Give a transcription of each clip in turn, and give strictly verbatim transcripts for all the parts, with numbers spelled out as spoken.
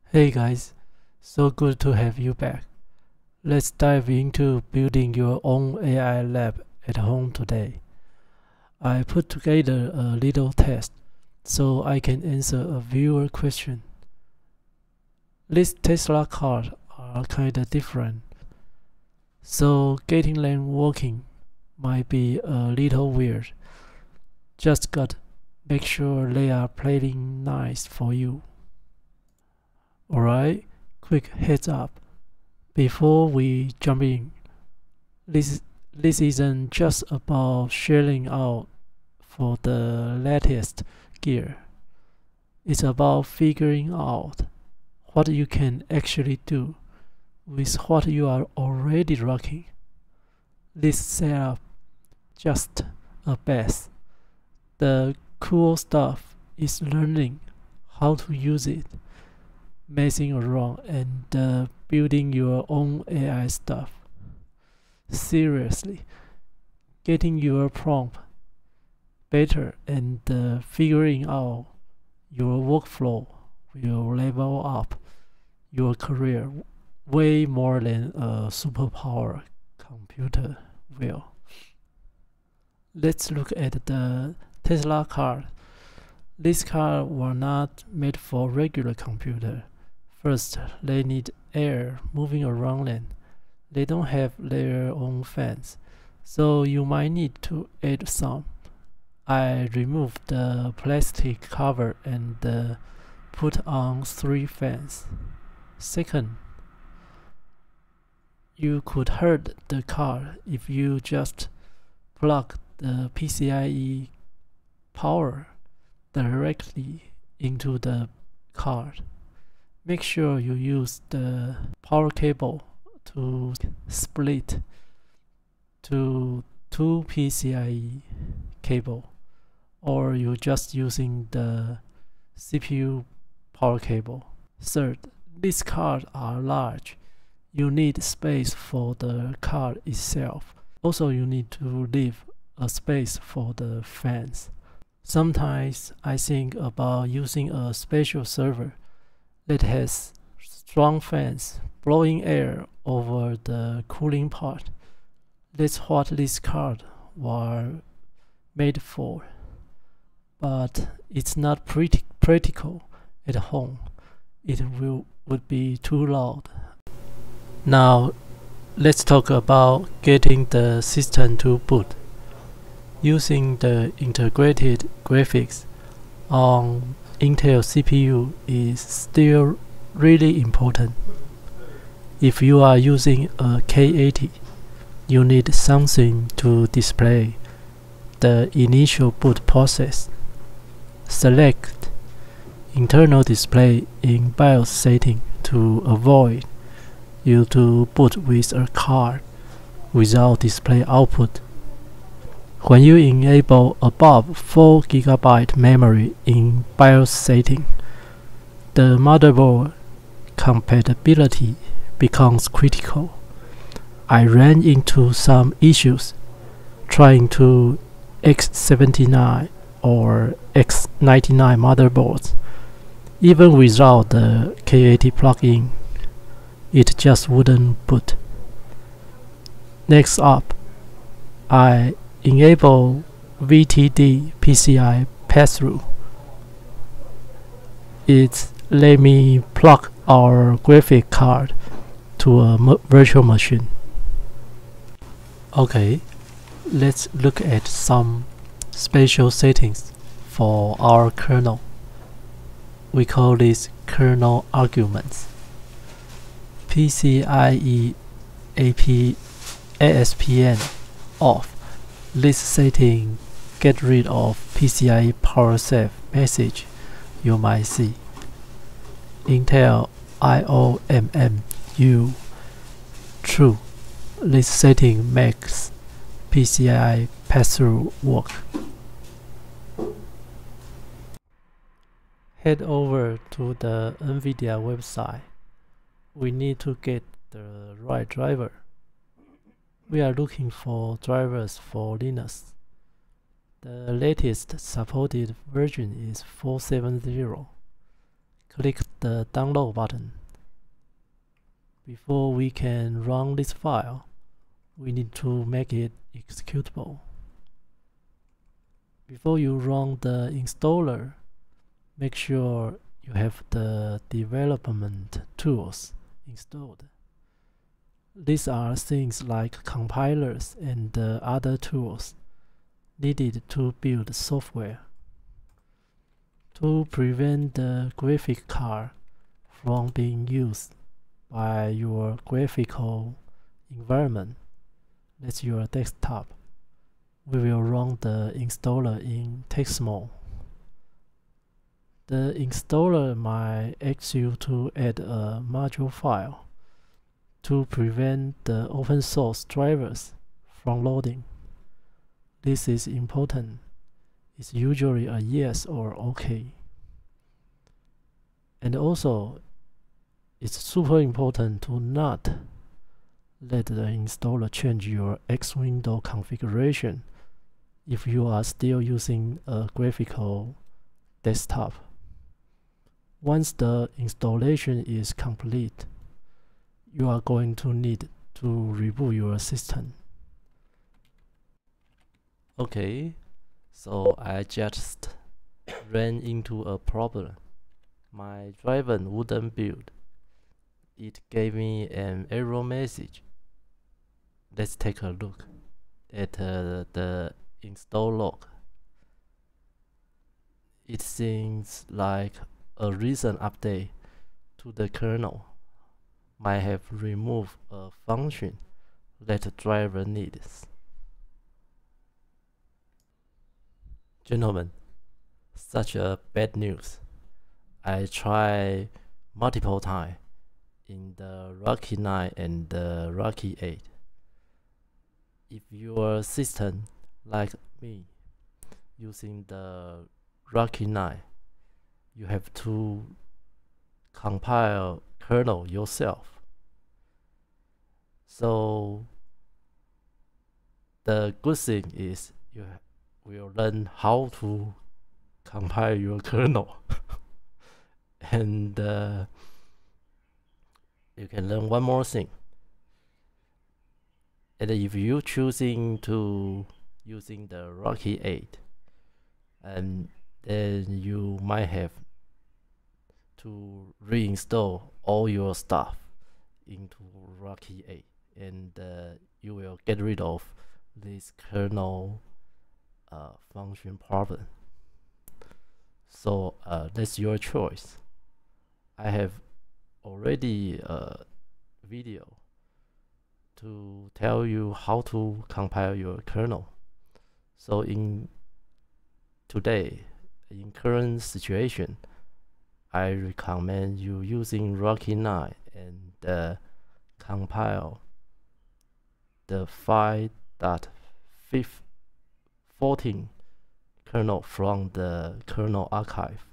Hey guys, so good to have you back. Let's dive into building your own A I lab at home today. I put together a little test so I can answer a viewer question. These Tesla cars are kinda different, so getting them working might be a little weird. Just gotta make sure they are playing nice for you. Alright, quick heads up. Before we jump in, this, this isn't just about sharing out for the latest gear. It's about figuring out what you can actually do with what you are already rocking. This setup just a base. The cool stuff is learning how to use it, messing around, and uh, building your own A I stuff. Seriously, getting your prompt better and uh, figuring out your workflow will level up your career way more than a superpower computer will. Let's look at the Tesla car. This car was not made for regular computer. First, they need air moving around them. They don't have their own fans, so you might need to add some. I removed the plastic cover and uh, put on three fans. Second, you could hurt the car if you just plug the P C I E power directly into the card. Make sure you use the power cable to split to two P C I E cable, or you're just using the C P U power cable. Third, these cards are large. You need space for the card itself. Also, you need to leave a space for the fans. Sometimes I think about using a special server that has strong fans blowing air over the cooling part. That's what this card was made for, but it's not pretty practical at home. It will would be too loud. Now let's talk about getting the system to boot. Using the integrated graphics on Intel C P U is still really important. If you are using a K eighty, you need something to display the initial boot process. Select internal display in BIOS setting to avoid you to boot with a card without display output. When you enable above four gigabyte memory in BIOS setting, the motherboard compatibility becomes critical. I ran into some issues trying to X seventy-nine or X ninety-nine motherboards. Even without the K eighty plugin, it just wouldn't boot. Next up, I enable V T D P C I pass-through. It let me plug our graphic card to a virtual machine. Okay, let's look at some special settings for our kernel. We call these kernel arguments. P C I E A P A S P N off. This setting get rid of P C I E power save message you might see. Intel I O M M U true. This setting makes P C I E pass-through work. Head over to the NVIDIA website. We need to get the right driver. We are looking for drivers for Linux. The latest supported version is four seventy. click the download button. Before we can run this file, we need to make it executable. Before you run the installer, make sure you have the development tools installed. These are things like compilers and uh, other tools needed to build software. To prevent the graphic card from being used by your graphical environment, that's your desktop, we will run the installer in text mode. The installer might ask you to add a module file to prevent the open source drivers from loading. This is important. It's usually a yes or OK. And also, it's super important to not let the installer change your X window configuration if you are still using a graphical desktop. Once the installation is complete, you are going to need to reboot your system. Okay, so I just ran into a problem. My driver wouldn't build. It gave me an error message. Let's take a look at uh, the install log. It seems like a recent update to the kernel might have removed a function that the driver needs. Gentlemen, such a bad news. I tried multiple times in the Rocky nine and the Rocky eight. If your system, like me, using the Rocky nine, you have to compile kernel yourself. So the good thing is you will learn how to compile your kernel. And uh, you can learn one more thing. And if you choosing to using the Rocky eight, and then you might have to reinstall all your stuff into Rocky eight, and uh, you will get rid of this kernel uh, function problem. So uh, that's your choice. I have already a video to tell you how to compile your kernel. So in today, in current situation, I recommend you using Rocky nine and uh, compile the five point fourteen kernel from the kernel archive.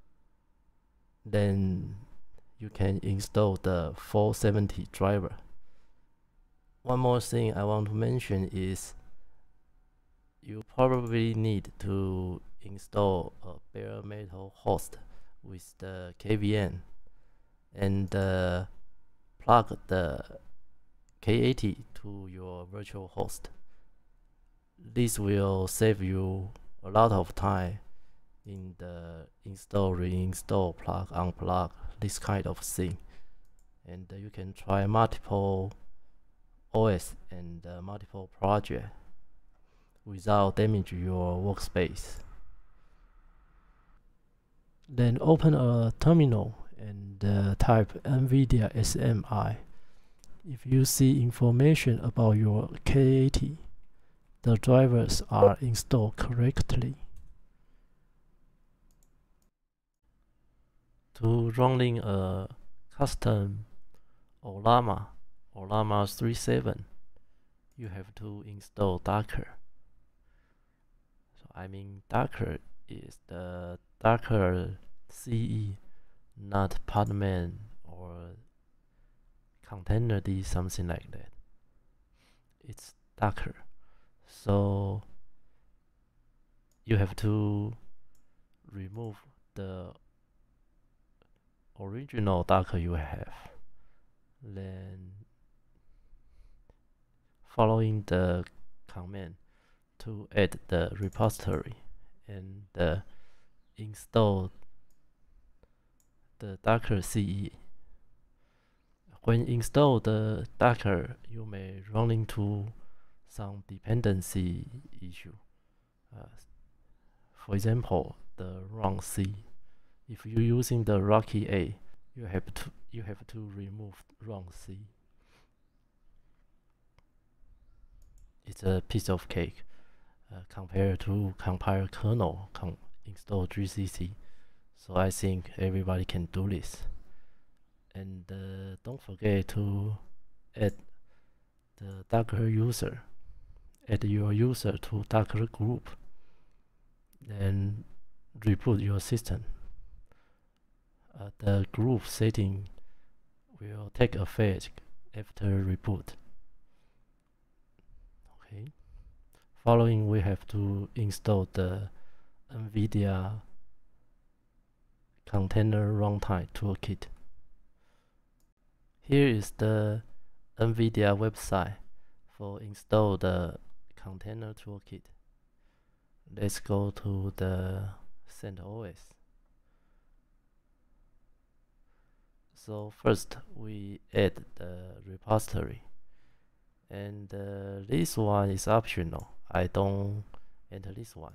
Then you can install the four seventy driver. One more thing I want to mention is you probably need to install a bare metal host with the K V N and uh, plug the K eighty to your virtual host. This will save you a lot of time in the install, reinstall, plug, unplug, this kind of thing. And uh, you can try multiple O S and uh, multiple projects without damaging your workspace. Then open a terminal and uh, type NVIDIA S M I. If you see information about your K eighty, the drivers are installed correctly. To running a custom Olama, Olama three point seven, you have to install Docker. So I mean Docker is the Docker C E, not Podman or Containerd, something like that. It's Docker. So you have to remove the original Docker you have. Then following the command to add the repository and uh, install the Docker C E. When install the Docker, you may run into some dependency issue. Uh, for example, the wrong C. If you're using the Rocky A, you have to you have to remove wrong C. It's a piece of cake uh, compared to compile kernel com install G C C. So I think everybody can do this. And uh, don't forget to add the Docker user. Add your user to Docker group. Then reboot your system. Uh, the group setting will take effect after reboot. Okay. Following, we have to install the NVIDIA Container Runtime Toolkit. Here is the NVIDIA website for install the Container Toolkit. Let's go to the CentOS. So first we add the repository, and uh, this one is optional. I don't enter this one.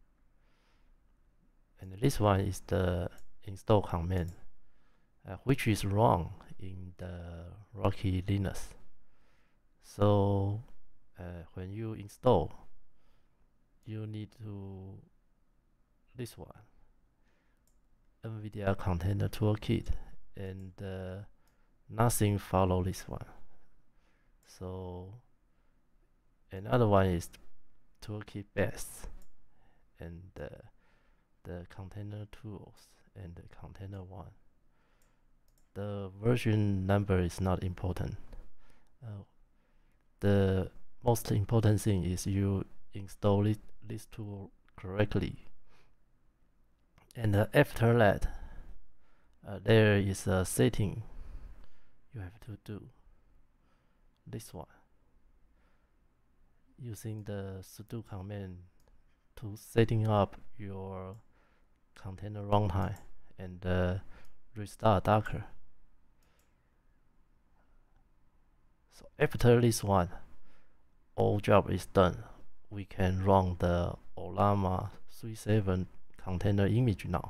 And this one is the install command, uh, which is wrong in the Rocky Linux. So uh, when you install, you need to this one, NVIDIA Container Toolkit, and uh, nothing follow this one. So another one is Toolkit base, and uh, the container tools and the container one. The version number is not important. Uh, the most important thing is you install it, this tool correctly. And uh, after that, uh, there is a setting you have to do. This one, using the sudo command to setting up your container runtime and uh, restart Docker. So after this one, all job is done. We can run the Ollama three point seven container image now.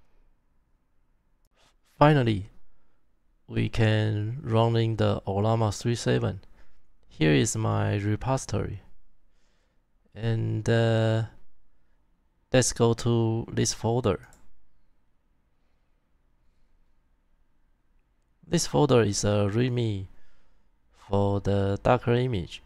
Finally, we can run in the Ollama three point seven. Here is my repository, and uh, let's go to this folder. This folder is a README for the Docker image.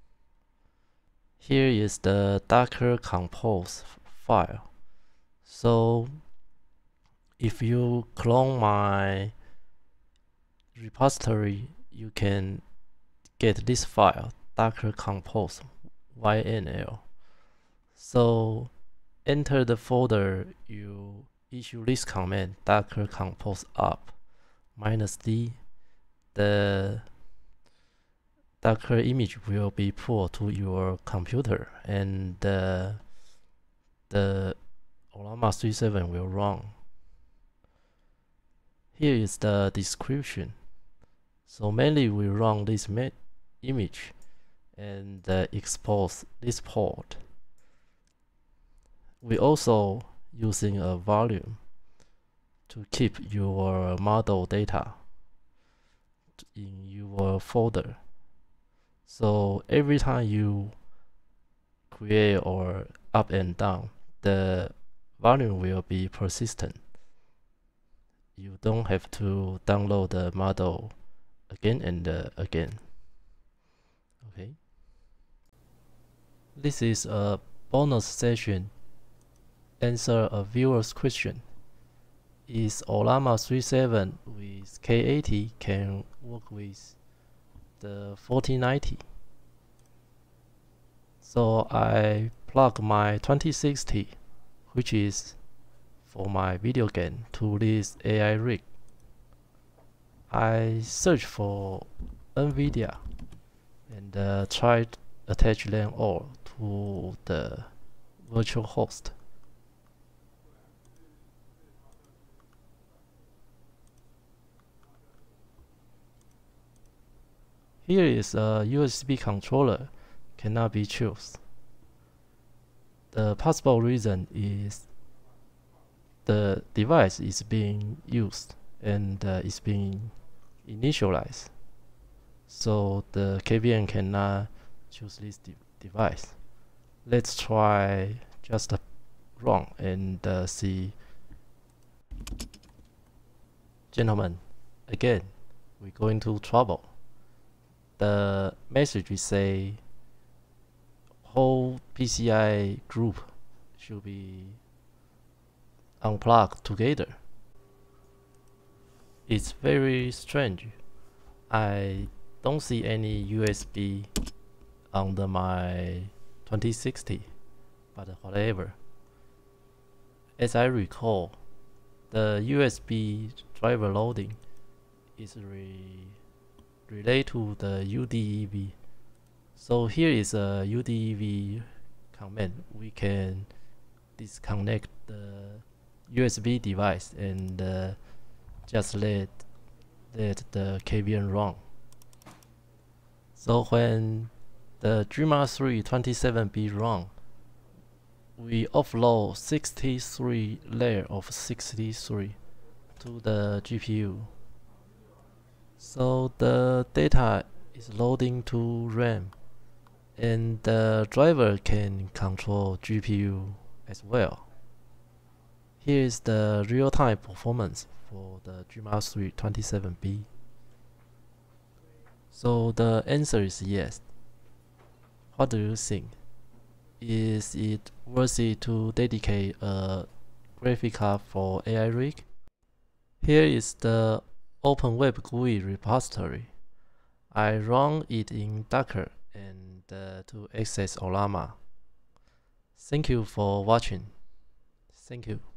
Here is the Docker compose file. So if you clone my repository, you can get this file, Docker compose Y N L. So enter the folder, you issue this command, Docker compose up minus D. The Docker image will be pulled to your computer, and uh, the Ollama three point seven will run. Here is the description. So mainly we run this image and uh, expose this port. We also using a volume to keep your model data in your folder. So every time you create or up and down, the volume will be persistent. You don't have to download the model again and uh, again. Okay. This is a bonus session. Answer a viewer's question. Is Ollama three point seven with K eighty can work with the forty ninety? So I plug my twenty sixty, which is for my video game, to this A I rig. I search for NVIDIA and uh, try to attach them all to the virtual host. Here is a U S B controller cannot be chosen. The possible reason is the device is being used and uh, is being initialized, so the K V M cannot choose this de device. Let's try just uh, run and uh, see. Gentlemen, again, we go into trouble. The message we say whole P C I group should be unplugged together. It's very strange. I don't see any U S B under my twenty sixty, but whatever. As I recall, the U S B driver loading is re related to the U D E V. So here is a U D E V command. We can disconnect the U S B device and uh, just let let the K V M run. So when the Drima three twenty-seven B run, we offload sixty-three layer of sixty-three to the G P U. So the data is loading to RAM, and the driver can control G P U as well. Here is the real-time performance for the Drima three twenty-seven B. So the answer is yes. What do you think? Is it worth it to dedicate a graphic card for A I rig? Here is the OpenWeb G U I repository. I run it in Docker and uh, to access Olama. Thank you for watching. Thank you.